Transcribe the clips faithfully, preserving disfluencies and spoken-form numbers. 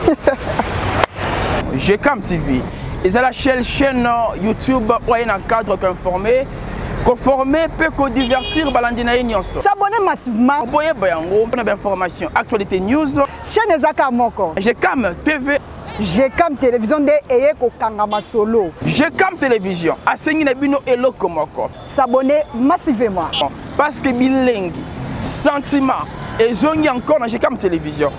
G C A M T V. Et c'est la chaîne, chaîne YouTube où il y a un cadre conformé. Conformé peut que divertir balandina nyonso. S'abonner massivement. Boye bayango pour des informations, actualité news. Chaîne Ezaka Moko. G C A M T V. G C A M Télévision de Eyeko Kangama Solo. G C A M Télévision. Asengi na bino eloko moko. S'abonner massivement. Parce que bilingue, sentiment et zongi encore dans G C A M Télévision.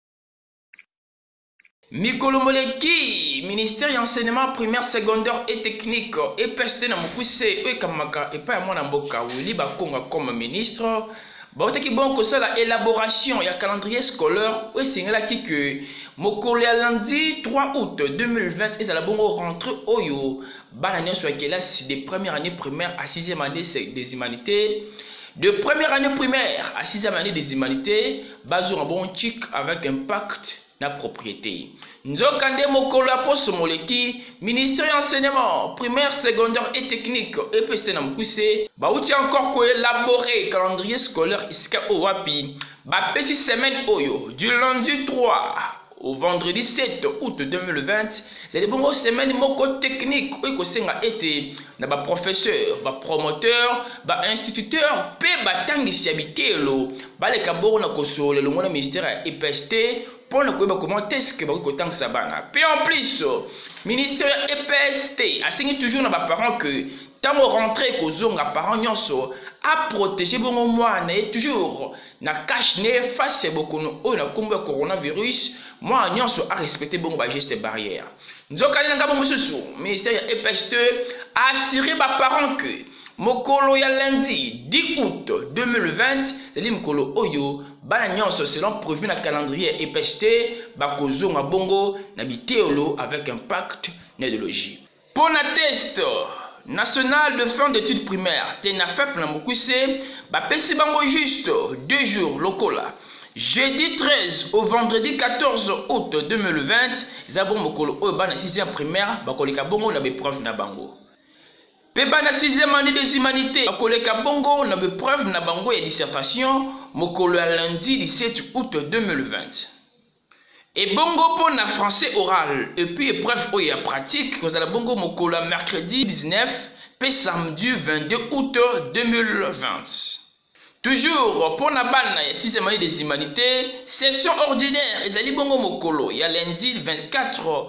Mikolo Moleki, ministère de l'enseignement primaire, secondaire et technique, et peste na mokuse, et kamaka, et pas à mon amboka, Willy Bakonga comme ministre. Baote ki bon que la élaboration et calendrier scolaire, et c'est là qui que mokolo ya lundi trois août deux mille vingt, et ça la bon rentrée oyo, banane soit classe des premières années primaires à sixième année des humanités. De première année primaire à sixième année des humanités, basé en bon chic avec impact na propriété. Nzokande mokolo ya poso moleki, ministère de l'enseignement primaire, secondaire et technique, et peste na mokuse, ba outi encore ko élaborer calendrier scolaire iska owapi, ba pesi semaine oyo, du lundi trois au vendredi sept août deux mille vingt, c'est des bonnes semaines moko technique, ou senga été na ba professeur, ba promoteur, ba instituteur, pe ba tangi siabité lo, ba le kaboro na kosole le mona ministère E P S T pour ne pas comment est-ce que vous avez ça bana. Puis en plus, ministère E P S T a signé toujours dans les parents que tant qu'on rentre qu'aux zones à parents nyonso à protéger bon moi né toujours na cache né face beaucoup no na combat coronavirus moi nyonso à respecter bon ba gestes barrières. Nous allons ngabo mususu ministère E P S T a assuré ba parents que mokolo ya lundi dix août deux mille vingt, c'est-à-dire mokolo oyo bana nyonso selon prévu na calendrier E P S T bakozonga bongo na bitéolo avec impact nédologie. Pour na test national de fin d'études primaires tenafep na mokuse ba pesi bango juste deux jours lokola. Jeudi treize au vendredi quatorze août deux mille vingt, zabon mokolo oyo bana sixième primaire bakoleka bongo na épreuve na bango. Peba na sixième année des humanités, bakoleka bongo na épreuve na bango ya dissertation mokolo ya lundi dix-sept août deux mille vingt. Et bongo pour na français oral et puis épreuve oya pratique kozala bongo mokolo ya mercredi dix-neuf pe samedi vingt-deux août deux mille vingt. Toujours pour na bana ya sixième année des humanités, session ordinaire ezali bongo mokolo ya lundi vingt-quatre.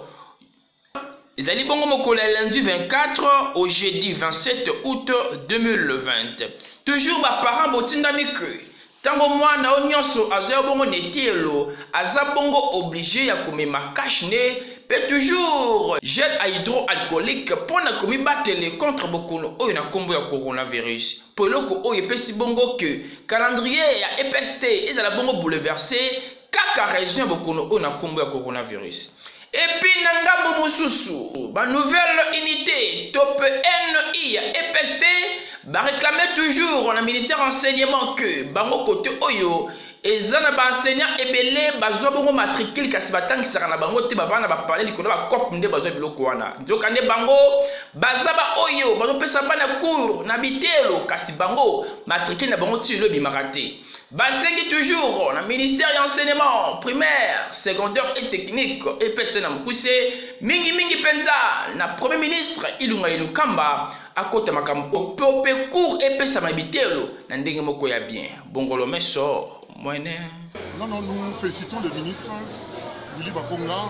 Les Ali Bongo Mokolo lundi vingt-quatre au jeudi vingt-sept août deux mille vingt. Toujours ma parent botinda miku. Tango mwana onyonso aza bongo netielo, aza bongo obligé ya komema cache ne, pe toujours gel hydroalcoolique pour na komi batele contre bokono oyo na kombo ya coronavirus. Pour loko oyo pesi bongo que calendrier ya E P S T ezala bongo bouleversé kaka raison bokono oyo na kombo ya coronavirus. Et puis Nangambo Moussousou, ma nouvelle unité top N I E P S T, va réclamer toujours au ministère enseignement que bango côté oyo et zana ba enseignant ebele bazo bongo matricule kasi batang sara na bango te ba bana ba parler likolo ba cop nde bazo biloko wana. Nzokane bango bazaba oyo bazo pesa bana cours na bitelo kasi bango matricule na bango ti lo bimarate. Basengi toujours na ministère de l'enseignement primaire, secondaire et technique et peste na mukuse mingi mingi penza na premier ministre Ilunga Ilukamba akota makambo pope cours et pesa mabitelo na ndenge moko ya bien. Bongolo meso moine. Non non, nous félicitons le ministre Willy Bakonga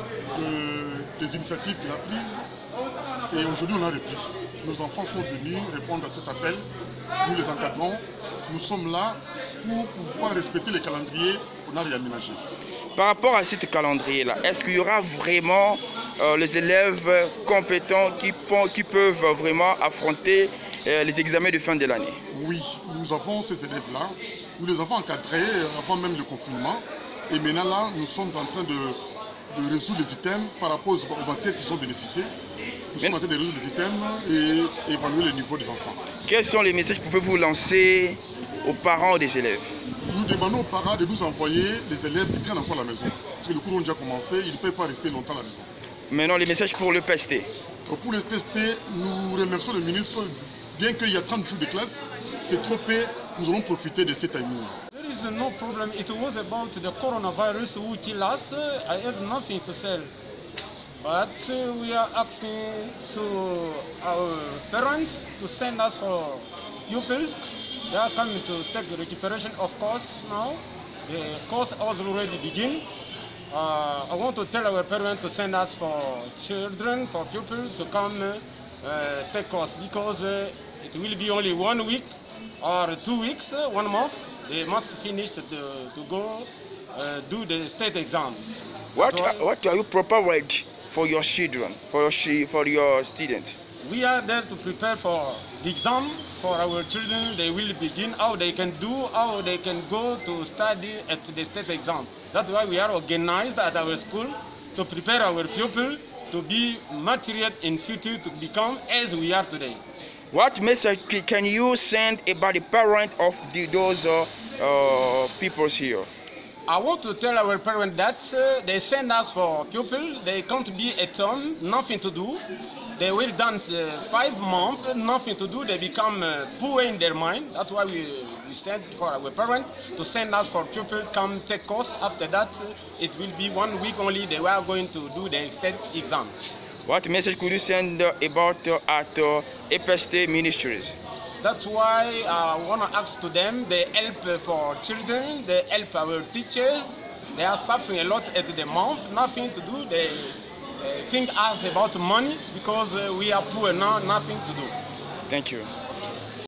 de, des initiatives qu'il a prises et aujourd'hui on a repris. Nos enfants sont venus répondre à cet appel, nous les encadrons, nous sommes là pour pouvoir respecter les calendriers qu'on a réaménagés. Par rapport à ce calendrier-là, est-ce qu'il y aura vraiment euh, les élèves compétents qui, qui peuvent vraiment affronter euh, les examens de fin de l'année? Oui, nous avons ces élèves-là, nous les avons encadrés avant même le confinement et maintenant là, nous sommes en train de, de résoudre les items par rapport aux matières qui sont bénéficiées. Nous sommes en train de résoudre les items et évaluer le niveau des enfants. Quels sont les messages que vous pouvez vous lancer aux parents des élèves? Nous demandons aux parents de nous envoyer les élèves qui traînent encore à la maison. Parce que le cours ont déjà commencé, ils ne peuvent pas rester longtemps à la maison. Maintenant, les messages pour le P S T. Pour le P S T, nous remercions le ministre. Bien qu'il y a trente jours de classe, c'est trop peu, nous allons profiter de cet timing. is no problem. It was about the coronavirus who killed us. I have nothing to say. But uh, we are asking to our parents to send us for pupils. They are coming to take the recuperation of course now. The course has already begun. Uh, I want to tell our parents to send us for children, for pupils to come uh, take course because uh, it will be only one week or two weeks, uh, one month. They must finish to, to go uh, do the state exam. What, so, are, what are you prepared for your children, for your, for your students? We are there to prepare for the exam for our children. They will begin how they can do, how they can go to study at the state exam. That's why we are organized at our school to prepare our pupils to be material in future to become as we are today. What message can you send about the parents of the, those uh, uh, peoples here? I want to tell our parents that uh, they send us for pupils. They can't be at home, nothing to do. They will done uh, five months, nothing to do. They become uh, poor in their mind. That's why we, we send for our parents to send us for pupils, come take course. After that, uh, it will be one week only. They were going to do the state exam. What message could you send uh, about uh, at uh, E P S T Ministries? That's why I want to ask to them, they help for children, they help our teachers. They are suffering a lot at the month, nothing to do. They uh, think us about money because uh, we are poor now, nothing to do. Thank you.